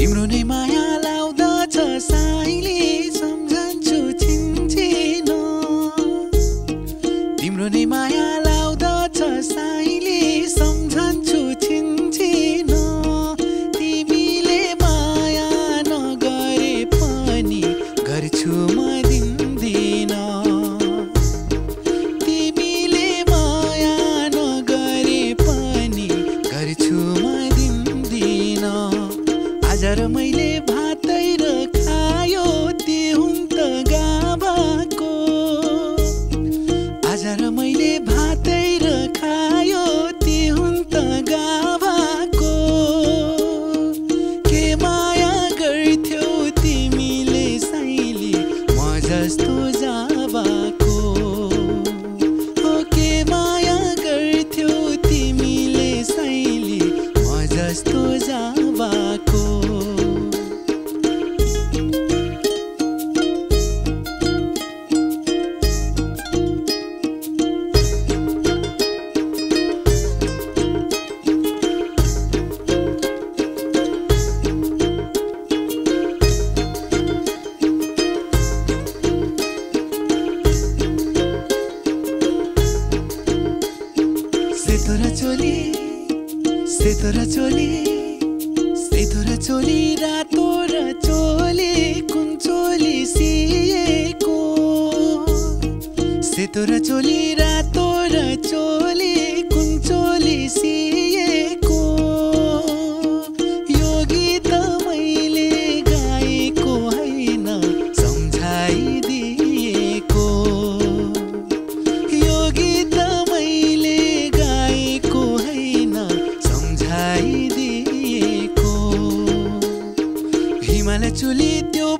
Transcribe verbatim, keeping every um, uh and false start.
तिम्रो नै माया लाउँदछ साइले सम्झन्छु छिनछिन तिम्रो नै माया लाउँदछ साइले सम्झन्छु छिनछिन तिमीले माया नगरे पनि गर्छु म दिन्दिन तिमीले माया नगरे पनि गर्छु म दिन्दिन आज र मैले भातै र खायो तिहुन त गाभाको आज र मैले भातै र खायो तिहुन त गाभाको के माया गर्थ्यौ तिमीले साइली म जस्तो जाबाको हो के माया गर्थ्यौ तिमीले साइली म जस्तो जाबाको सेतो र चोली सेतो र चोली सेतो र चोली रातो र चोली कुन चोली सिएको सेतो र चोली रातो र चोली कुन चोली सिएको यो गीत मैले गाएको हैन सम्झाइदिएको यो गीत मैले गाएको हैन सम्झाइदिएको हिमाल चुली त्यो